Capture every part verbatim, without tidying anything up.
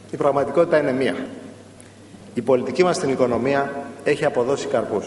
Η πραγματικότητα είναι μία. Η πολιτική μας στην οικονομία έχει αποδώσει καρπούς.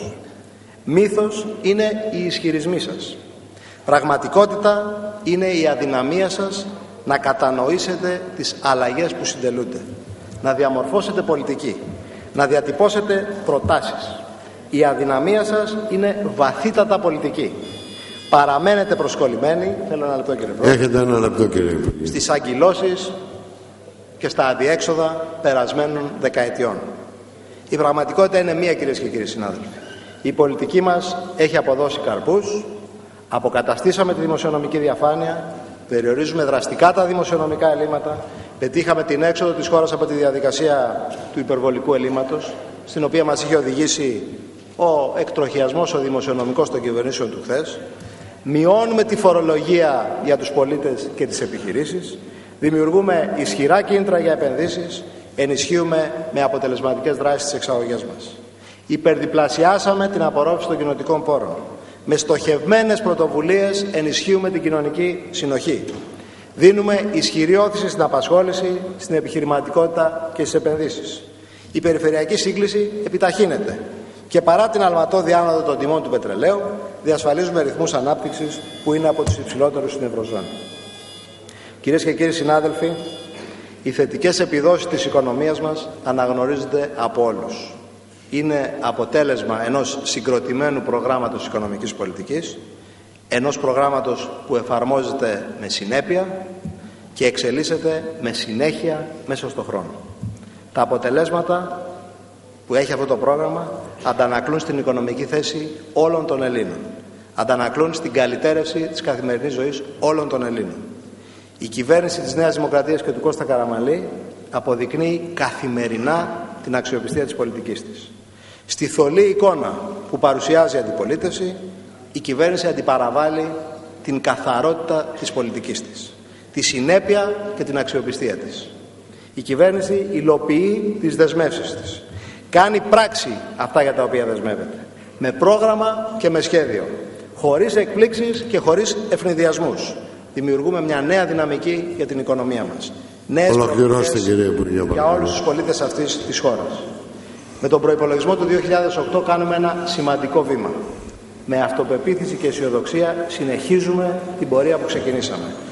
Μύθος είναι οι ισχυρισμοί σας. Πραγματικότητα είναι η αδυναμία σας να κατανοήσετε τις αλλαγές που συντελούνται, να διαμορφώσετε πολιτική, να διατυπώσετε προτάσεις. Η αδυναμία σας είναι βαθύτατα πολιτική. Παραμένετε προσκολλημένοι, θέλω ένα λεπτό κύριε Πρόεδρε, έχετε ένα λεπτό κύριε Υπουργέ, στις αγκυλώσεις και στα αδιέξοδα περασμένων δεκαετιών. Η πραγματικότητα είναι μία, κυρίες και κύριοι συνάδελφοι. Η πολιτική μας έχει αποδώσει καρπούς, αποκαταστήσαμε τη δημοσιονομική διαφάνεια, περιορίζουμε δραστικά τα δημοσιονομικά ελλείμματα, πετύχαμε την έξοδο της χώρας από τη διαδικασία του υπερβολικού ελλείμματος, στην οποία μας είχε οδηγήσει ο εκτροχιασμός ο δημοσιονομικός των κυβερνήσεων του χθες, μειώνουμε τη φορολογία για τους πολίτες και τις επιχειρήσεις, δημιουργούμε ισχυρά κίνητρα για επενδύσεις, ενισχύουμε με αποτελεσματικές δράσεις τις εξαγωγές μας. Υπερδιπλασιάσαμε την απορρόφηση των κοινοτικών πόρων. Με στοχευμένες πρωτοβουλίες ενισχύουμε την κοινωνική συνοχή. Δίνουμε ισχυρή όθηση στην απασχόληση, στην επιχειρηματικότητα και στις επενδύσεις. Η περιφερειακή σύγκληση επιταχύνεται. Και παρά την αλματώδη άνοδο των τιμών του πετρελαίου, διασφαλίζουμε ρυθμούς ανάπτυξης που είναι από τους υψηλότερους στην Ευρωζώνη. Κυρίες και κύριοι συνάδελφοι, οι θετικές επιδόσεις της οικονομίας μας αναγνωρίζονται από όλους. Είναι αποτέλεσμα ενός συγκροτημένου προγράμματος οικονομικής πολιτικής, ενός προγράμματος που εφαρμόζεται με συνέπεια και εξελίσσεται με συνέχεια μέσα στον χρόνο. Τα αποτελέσματα που έχει αυτό το πρόγραμμα αντανακλούν στην οικονομική θέση όλων των Ελλήνων. Αντανακλούν στην καλυτέρευση της καθημερινής ζωής όλων των Ελλήνων. Η κυβέρνηση της Νέας Δημοκρατίας και του Κώστα Καραμανλή αποδεικνύει καθημερινά την αξιοπιστία της πολιτικής της. Στη θολή εικόνα που παρουσιάζει η αντιπολίτευση, η κυβέρνηση αντιπαραβάλλει την καθαρότητα της πολιτικής της, τη συνέπεια και την αξιοπιστία της. Η κυβέρνηση υλοποιεί τις δεσμεύσεις της. Κάνει πράξη αυτά για τα οποία δεσμεύεται. Με πρόγραμμα και με σχέδιο. Χωρίς εκπλήξεις και χωρίς ευνηδιασμούς. Δημιουργούμε μια νέα δυναμική για την οικονομία μας. Νέες προοπτικές για όλους τους πολίτες αυτής της χώρας. Με τον προϋπολογισμό του δύο χιλιάδες οκτώ κάνουμε ένα σημαντικό βήμα. Με αυτοπεποίθηση και αισιοδοξία συνεχίζουμε την πορεία που ξεκινήσαμε.